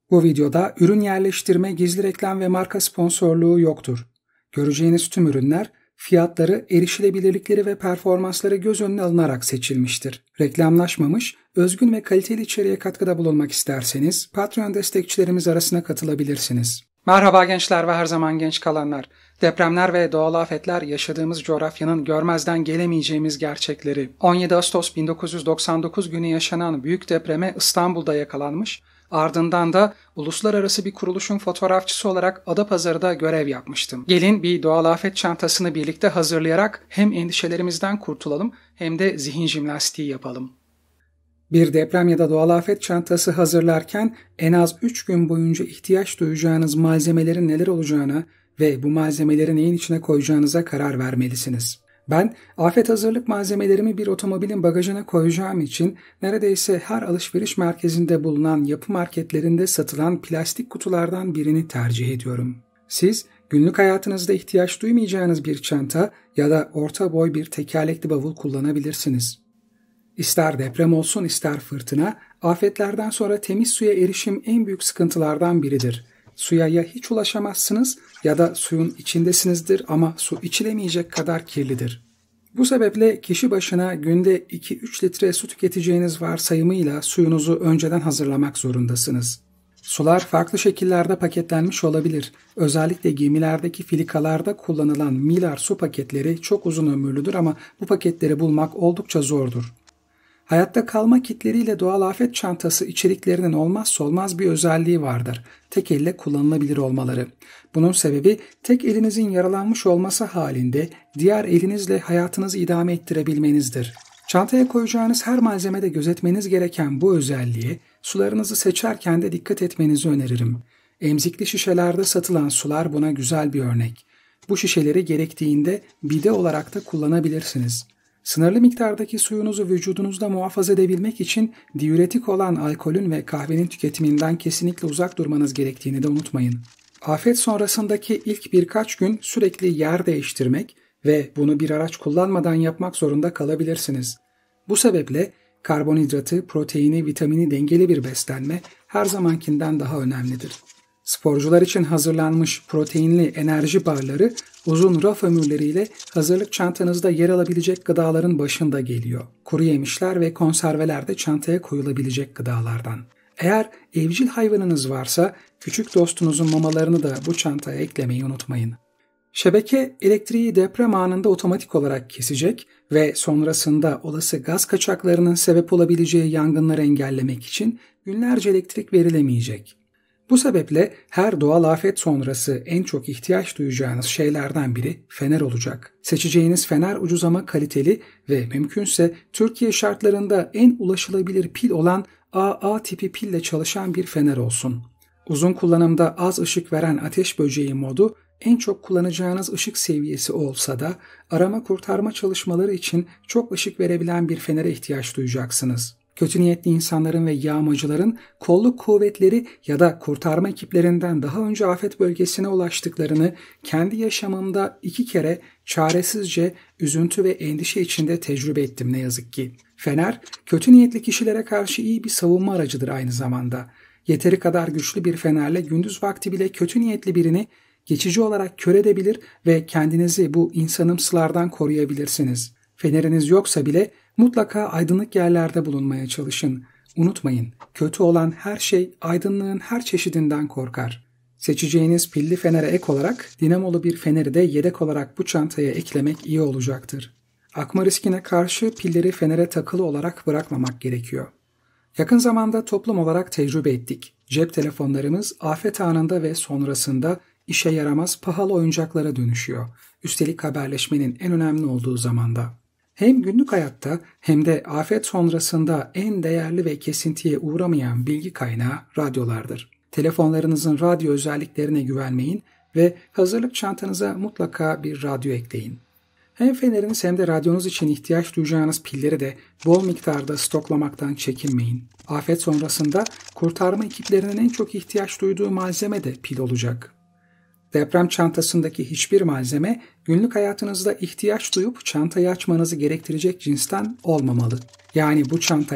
Bu videoda ürün yerleştirme, gizli reklam ve marka sponsorluğu yoktur. Göreceğiniz tüm ürünler fiyatları, erişilebilirlikleri ve performansları göz önüne alınarak seçilmiştir. Reklamlaşmamış, özgün ve kaliteli içeriğe katkıda bulunmak isterseniz Patreon destekçilerimiz arasına katılabilirsiniz. Merhaba gençler ve her zaman genç kalanlar. Depremler ve doğal afetler yaşadığımız coğrafyanın görmezden gelemeyeceğimiz gerçekleri. 17 Ağustos 1999 günü yaşanan büyük depreme İstanbul'da yakalanmış, ardından da uluslararası bir kuruluşun fotoğrafçısı olarak Adapazarı'da görev yapmıştım. Gelin bir doğal afet çantasını birlikte hazırlayarak hem endişelerimizden kurtulalım hem de zihin jimnastiği yapalım. Bir deprem ya da doğal afet çantası hazırlarken en az 3 gün boyunca ihtiyaç duyacağınız malzemelerin neler olacağına ve bu malzemeleri neyin içine koyacağınıza karar vermelisiniz. Ben afet hazırlık malzemelerimi bir otomobilin bagajına koyacağım için neredeyse her alışveriş merkezinde bulunan yapı marketlerinde satılan plastik kutulardan birini tercih ediyorum. Siz günlük hayatınızda ihtiyaç duymayacağınız bir çanta ya da orta boy bir tekerlekli bavul kullanabilirsiniz. İster deprem olsun ister fırtına, afetlerden sonra temiz suya erişim en büyük sıkıntılardan biridir. Suya ya hiç ulaşamazsınız ya da suyun içindesinizdir ama su içilemeyecek kadar kirlidir. Bu sebeple kişi başına günde 2-3 litre su tüketeceğiniz varsayımıyla suyunuzu önceden hazırlamak zorundasınız. Sular farklı şekillerde paketlenmiş olabilir. Özellikle gemilerdeki filikalarda kullanılan milar su paketleri çok uzun ömürlüdür ama bu paketleri bulmak oldukça zordur. Hayatta kalma kitleriyle doğal afet çantası içeriklerinin olmazsa olmaz bir özelliği vardır. Tek elle kullanılabilir olmaları. Bunun sebebi tek elinizin yaralanmış olması halinde diğer elinizle hayatınızı idame ettirebilmenizdir. Çantaya koyacağınız her malzemede gözetmeniz gereken bu özelliğe sularınızı seçerken de dikkat etmenizi öneririm. Emzikli şişelerde satılan sular buna güzel bir örnek. Bu şişeleri gerektiğinde bide olarak da kullanabilirsiniz. Sınırlı miktardaki suyunuzu vücudunuzda muhafaza edebilmek için diüretik olan alkolün ve kahvenin tüketiminden kesinlikle uzak durmanız gerektiğini de unutmayın. Afet sonrasındaki ilk birkaç gün sürekli yer değiştirmek ve bunu bir araç kullanmadan yapmak zorunda kalabilirsiniz. Bu sebeple karbonhidratı, proteini, vitamini dengeli bir beslenme her zamankinden daha önemlidir. Sporcular için hazırlanmış proteinli enerji barları uzun raf ömürleriyle hazırlık çantanızda yer alabilecek gıdaların başında geliyor. Kuru yemişler ve konserveler de çantaya koyulabilecek gıdalardan. Eğer evcil hayvanınız varsa küçük dostunuzun mamalarını da bu çantaya eklemeyi unutmayın. Şebeke elektriği deprem anında otomatik olarak kesecek ve sonrasında olası gaz kaçaklarının sebep olabileceği yangınları engellemek için günlerce elektrik verilemeyecek. Bu sebeple her doğal afet sonrası en çok ihtiyaç duyacağınız şeylerden biri fener olacak. Seçeceğiniz fener ucuz ama kaliteli ve mümkünse Türkiye şartlarında en ulaşılabilir pil olan AA tipi pille çalışan bir fener olsun. Uzun kullanımda az ışık veren ateş böceği modu en çok kullanacağınız ışık seviyesi olsa da arama kurtarma çalışmaları için çok ışık verebilen bir fenere ihtiyaç duyacaksınız. Kötü niyetli insanların ve yağmacıların kolluk kuvvetleri ya da kurtarma ekiplerinden daha önce afet bölgesine ulaştıklarını kendi yaşamımda 2 kere çaresizce üzüntü ve endişe içinde tecrübe ettim ne yazık ki. Fener, kötü niyetli kişilere karşı iyi bir savunma aracıdır aynı zamanda. Yeteri kadar güçlü bir fenerle gündüz vakti bile kötü niyetli birini geçici olarak kör edebilir ve kendinizi bu insanımsılardan koruyabilirsiniz. Feneriniz yoksa bile mutlaka aydınlık yerlerde bulunmaya çalışın. Unutmayın, kötü olan her şey aydınlığın her çeşidinden korkar. Seçeceğiniz pilli fenere ek olarak dinamolu bir feneri de yedek olarak bu çantaya eklemek iyi olacaktır. Akma riskine karşı pilleri fenere takılı olarak bırakmamak gerekiyor. Yakın zamanda toplum olarak tecrübe ettik. Cep telefonlarımız afet anında ve sonrasında işe yaramaz pahalı oyuncaklara dönüşüyor. Üstelik haberleşmenin en önemli olduğu zamanda. Hem günlük hayatta hem de afet sonrasında en değerli ve kesintiye uğramayan bilgi kaynağı radyolardır. Telefonlarınızın radyo özelliklerine güvenmeyin ve hazırlık çantanıza mutlaka bir radyo ekleyin. Hem feneriniz hem de radyonuz için ihtiyaç duyacağınız pilleri de bol miktarda stoklamaktan çekinmeyin. Afet sonrasında kurtarma ekiplerinin en çok ihtiyaç duyduğu malzeme de pil olacak. Deprem çantasındaki hiçbir malzeme günlük hayatınızda ihtiyaç duyup çantayı açmanızı gerektirecek cinsten olmamalı. Yani bu çantaya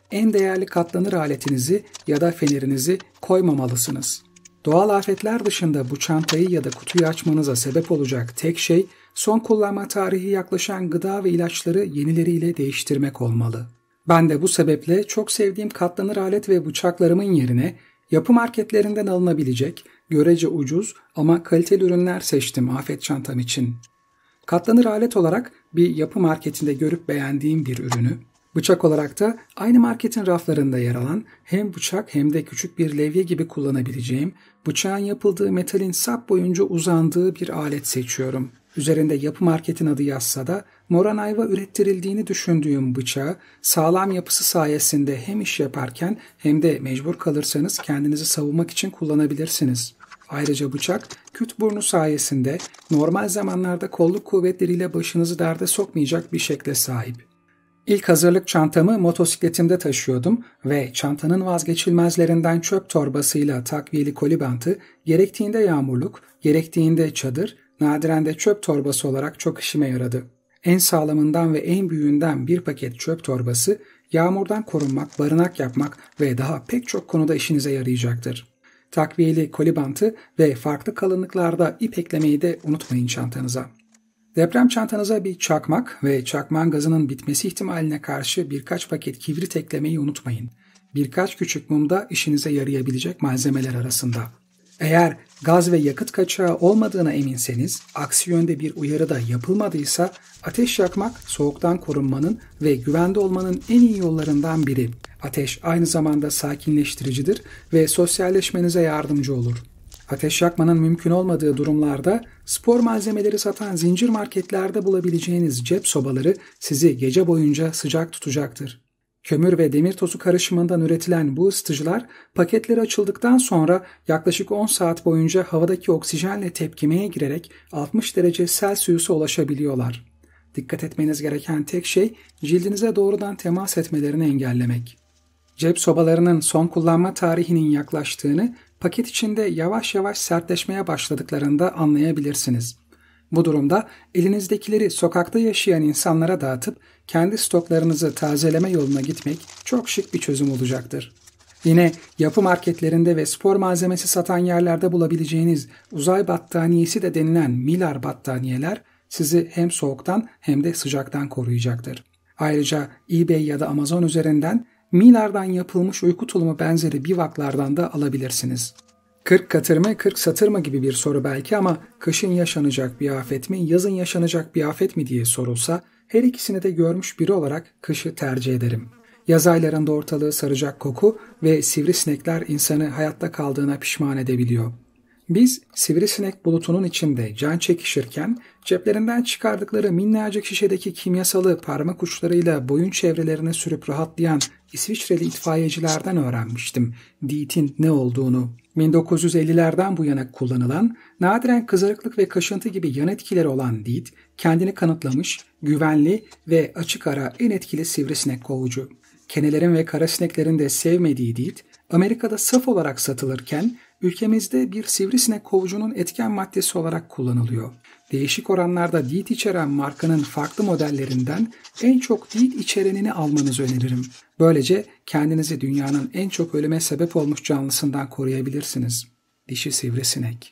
en değerli katlanır aletinizi ya da fenerinizi koymamalısınız. Doğal afetler dışında bu çantayı ya da kutuyu açmanıza sebep olacak tek şey son kullanma tarihi yaklaşan gıda ve ilaçları yenileriyle değiştirmek olmalı. Ben de bu sebeple çok sevdiğim katlanır alet ve bıçaklarımın yerine yapı marketlerinden alınabilecek, görece ucuz ama kaliteli ürünler seçtim afet çantam için. Katlanır alet olarak bir yapı marketinde görüp beğendiğim bir ürünü, bıçak olarak da aynı marketin raflarında yer alan hem bıçak hem de küçük bir levye gibi kullanabileceğim, bıçağın yapıldığı metalin sap boyunca uzandığı bir alet seçiyorum. Üzerinde yapı marketin adı yazsa da Moranayva ürettirildiğini düşündüğüm bıçağı sağlam yapısı sayesinde hem iş yaparken hem de mecbur kalırsanız kendinizi savunmak için kullanabilirsiniz. Ayrıca bıçak küt burnu sayesinde normal zamanlarda kolluk kuvvetleriyle başınızı derde sokmayacak bir şekle sahip. İlk hazırlık çantamı motosikletimde taşıyordum ve çantanın vazgeçilmezlerinden çöp torbasıyla takviyeli koli bantı gerektiğinde yağmurluk, gerektiğinde çadır, nadiren de çöp torbası olarak çok işime yaradı. En sağlamından ve en büyüğünden bir paket çöp torbası yağmurdan korunmak, barınak yapmak ve daha pek çok konuda işinize yarayacaktır. Takviyeli koli bantı ve farklı kalınlıklarda ip eklemeyi de unutmayın çantanıza. Deprem çantanıza bir çakmak ve çakmağın gazının bitmesi ihtimaline karşı birkaç paket kibrit eklemeyi unutmayın. Birkaç küçük mum da işinize yarayabilecek malzemeler arasında. Eğer gaz ve yakıt kaçağı olmadığına eminseniz, aksi yönde bir uyarı da yapılmadıysa ateş yakmak soğuktan korunmanın ve güvende olmanın en iyi yollarından biri. Ateş aynı zamanda sakinleştiricidir ve sosyalleşmenize yardımcı olur. Ateş yakmanın mümkün olmadığı durumlarda spor malzemeleri satan zincir marketlerde bulabileceğiniz cep sobaları sizi gece boyunca sıcak tutacaktır. Kömür ve demir tozu karışımından üretilen bu ısıtıcılar paketleri açıldıktan sonra yaklaşık 10 saat boyunca havadaki oksijenle tepkimeye girerek 60 derece Celsius'a ulaşabiliyorlar. Dikkat etmeniz gereken tek şey cildinize doğrudan temas etmelerini engellemek. Cep sobalarının son kullanma tarihinin yaklaştığını paket içinde yavaş yavaş sertleşmeye başladıklarında anlayabilirsiniz. Bu durumda elinizdekileri sokakta yaşayan insanlara dağıtıp kendi stoklarınızı tazeleme yoluna gitmek çok şık bir çözüm olacaktır. Yine yapı marketlerinde ve spor malzemesi satan yerlerde bulabileceğiniz uzay battaniyesi de denilen Mylar battaniyeler sizi hem soğuktan hem de sıcaktan koruyacaktır. Ayrıca eBay ya da Amazon üzerinden Mylar'dan yapılmış uyku tulumu benzeri bivaklardan da alabilirsiniz. 40 katır mı 40 satır mı gibi bir soru belki ama kışın yaşanacak bir afet mi yazın yaşanacak bir afet mi diye sorulsa her ikisini de görmüş biri olarak kışı tercih ederim. Yaz aylarında ortalığı saracak koku ve sivrisinekler insanı hayatta kaldığına pişman edebiliyor. Biz sivrisinek bulutunun içinde can çekişirken ceplerinden çıkardıkları minnacık şişedeki kimyasalı parmak uçlarıyla boyun çevrelerine sürüp rahatlayan İsviçreli itfaiyecilerden öğrenmiştim DEET'in ne olduğunu. 1950'lerden bu yana kullanılan, nadiren kızarıklık ve kaşıntı gibi yan etkileri olan DEET, kendini kanıtlamış, güvenli ve açık ara en etkili sivrisinek kovucu. Kenelerin ve karasineklerin de sevmediği DEET, Amerika'da saf olarak satılırken ülkemizde bir sivrisinek kovucunun etken maddesi olarak kullanılıyor. Değişik oranlarda DEET içeren markanın farklı modellerinden en çok DEET içerenini almanızı öneririm. Böylece kendinizi dünyanın en çok ölüme sebep olmuş canlısından koruyabilirsiniz. Dişi sivrisinek.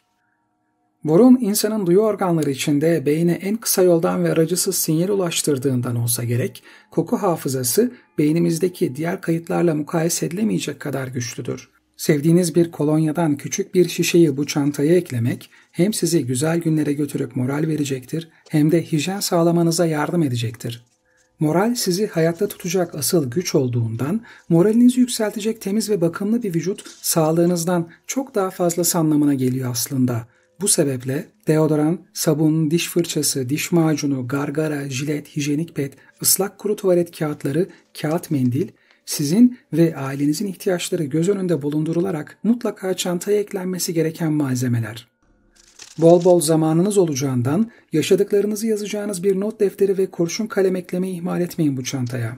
Burun insanın duyu organları içinde beyne en kısa yoldan ve aracısız sinyal ulaştırdığından olsa gerek, koku hafızası beynimizdeki diğer kayıtlarla mukayese edilemeyecek kadar güçlüdür. Sevdiğiniz bir kolonyadan küçük bir şişeyi bu çantaya eklemek hem sizi güzel günlere götürüp moral verecektir hem de hijyen sağlamanıza yardım edecektir. Moral sizi hayatta tutacak asıl güç olduğundan moralinizi yükseltecek temiz ve bakımlı bir vücut sağlığınızdan çok daha fazlası anlamına geliyor aslında. Bu sebeple deodoran, sabun, diş fırçası, diş macunu, gargara, jilet, hijyenik pet, ıslak kuru tuvalet kağıtları, kağıt mendil, sizin ve ailenizin ihtiyaçları göz önünde bulundurularak mutlaka çantaya eklenmesi gereken malzemeler. Bol bol zamanınız olacağından yaşadıklarınızı yazacağınız bir not defteri ve kurşun kalem eklemeyi ihmal etmeyin bu çantaya.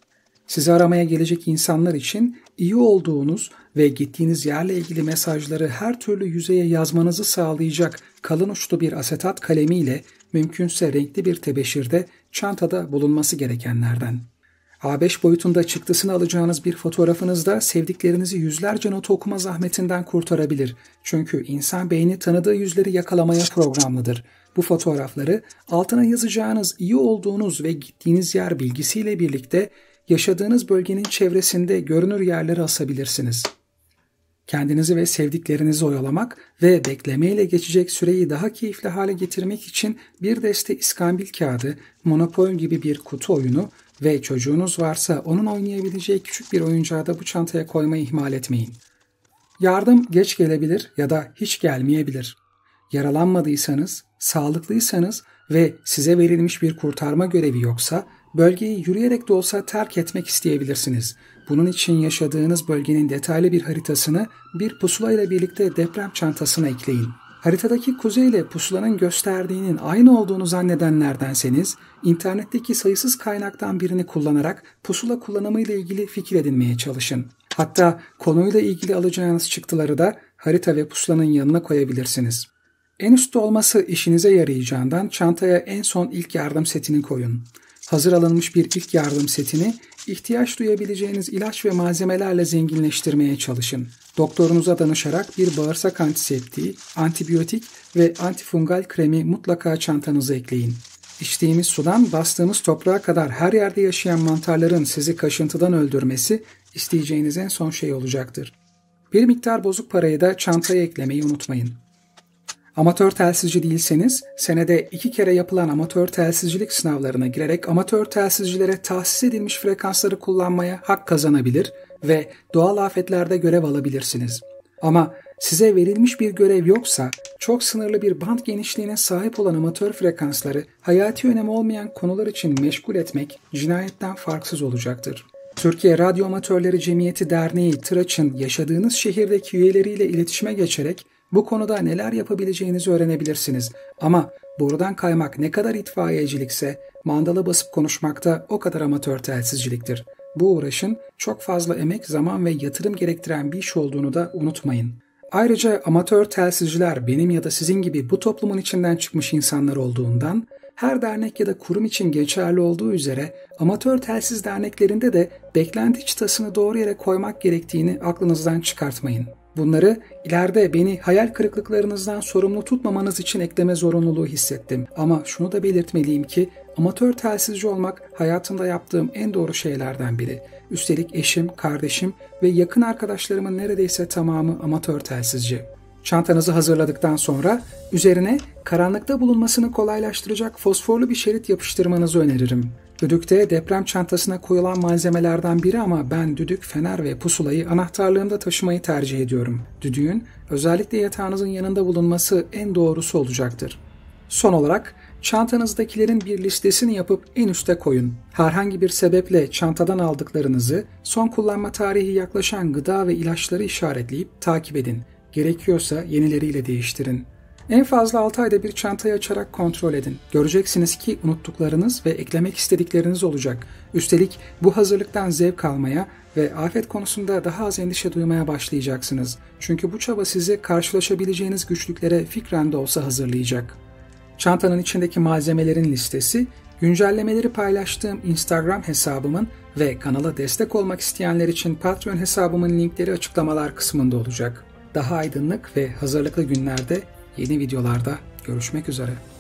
Sizi aramaya gelecek insanlar için iyi olduğunuz ve gittiğiniz yerle ilgili mesajları her türlü yüzeye yazmanızı sağlayacak kalın uçlu bir asetat kalemiyle mümkünse renkli bir tebeşirde çantada bulunması gerekenlerden. A5 boyutunda çıktısını alacağınız bir fotoğrafınızda sevdiklerinizi yüzlerce not okuma zahmetinden kurtarabilir. Çünkü insan beyni tanıdığı yüzleri yakalamaya programlıdır. Bu fotoğrafları altına yazacağınız iyi olduğunuz ve gittiğiniz yer bilgisiyle birlikte yaşadığınız bölgenin çevresinde görünür yerlere asabilirsiniz. Kendinizi ve sevdiklerinizi oyalamak ve beklemeyle geçecek süreyi daha keyifli hale getirmek için bir deste iskambil kağıdı, Monopoly gibi bir kutu oyunu ve çocuğunuz varsa onun oynayabileceği küçük bir oyuncağı da bu çantaya koymayı ihmal etmeyin. Yardım geç gelebilir ya da hiç gelmeyebilir. Yaralanmadıysanız, sağlıklıysanız ve size verilmiş bir kurtarma görevi yoksa bölgeyi yürüyerek de olsa terk etmek isteyebilirsiniz. Bunun için yaşadığınız bölgenin detaylı bir haritasını bir pusula ile birlikte deprem çantasına ekleyin. Haritadaki kuzey ile pusulanın gösterdiğinin aynı olduğunu zannedenlerdenseniz, internetteki sayısız kaynaktan birini kullanarak pusula kullanımı ile ilgili fikir edinmeye çalışın. Hatta konuyla ilgili alacağınız çıktıları da harita ve pusulanın yanına koyabilirsiniz. En üstte olması işinize yarayacağından çantaya en son ilk yardım setini koyun. Hazır alınmış bir ilk yardım setini ihtiyaç duyabileceğiniz ilaç ve malzemelerle zenginleştirmeye çalışın. Doktorunuza danışarak bir bağırsak antiseptiği, antibiyotik ve antifungal kremi mutlaka çantanıza ekleyin. İçtiğimiz sudan bastığımız toprağa kadar her yerde yaşayan mantarların sizi kaşıntıdan öldürmesi isteyeceğiniz en son şey olacaktır. Bir miktar bozuk parayı da çantaya eklemeyi unutmayın. Amatör telsizci değilseniz, senede 2 kere yapılan amatör telsizcilik sınavlarına girerek amatör telsizcilere tahsis edilmiş frekansları kullanmaya hak kazanabilir ve doğal afetlerde görev alabilirsiniz. Ama size verilmiş bir görev yoksa, çok sınırlı bir band genişliğine sahip olan amatör frekansları hayati önemi olmayan konular için meşgul etmek cinayetten farksız olacaktır. Türkiye Radyo Amatörleri Cemiyeti Derneği Tıraç'ın yaşadığınız şehirdeki üyeleriyle iletişime geçerek bu konuda neler yapabileceğinizi öğrenebilirsiniz. Ama borudan kaymak ne kadar itfaiyecilikse mandala basıp konuşmak da o kadar amatör telsizciliktir. Bu uğraşın çok fazla emek, zaman ve yatırım gerektiren bir iş olduğunu da unutmayın. Ayrıca amatör telsizciler benim ya da sizin gibi bu toplumun içinden çıkmış insanlar olduğundan, her dernek ya da kurum için geçerli olduğu üzere amatör telsiz derneklerinde de beklenti çıtasını doğru yere koymak gerektiğini aklınızdan çıkartmayın. Bunları ileride beni hayal kırıklıklarınızdan sorumlu tutmamanız için ekleme zorunluluğu hissettim. Ama şunu da belirtmeliyim ki amatör telsizci olmak hayatımda yaptığım en doğru şeylerden biri. Üstelik eşim, kardeşim ve yakın arkadaşlarımın neredeyse tamamı amatör telsizci. Çantanızı hazırladıktan sonra üzerine karanlıkta bulunmasını kolaylaştıracak fosforlu bir şerit yapıştırmanızı öneririm. Düdük de deprem çantasına koyulan malzemelerden biri ama ben düdük, fener ve pusulayı anahtarlığımda taşımayı tercih ediyorum. Düdüğün özellikle yatağınızın yanında bulunması en doğrusu olacaktır. Son olarak çantanızdakilerin bir listesini yapıp en üste koyun. Herhangi bir sebeple çantadan aldıklarınızı, son kullanma tarihi yaklaşan gıda ve ilaçları işaretleyip takip edin. Gerekiyorsa yenileriyle değiştirin. En fazla 6 ayda bir çantayı açarak kontrol edin. Göreceksiniz ki unuttuklarınız ve eklemek istedikleriniz olacak. Üstelik bu hazırlıktan zevk almaya ve afet konusunda daha az endişe duymaya başlayacaksınız. Çünkü bu çaba sizi karşılaşabileceğiniz güçlüklere fikren de olsa hazırlayacak. Çantanın içindeki malzemelerin listesi, güncellemeleri paylaştığım Instagram hesabımın ve kanala destek olmak isteyenler için Patreon hesabımın linkleri açıklamalar kısmında olacak. Daha aydınlık ve hazırlıklı günlerde yeni videolarda görüşmek üzere.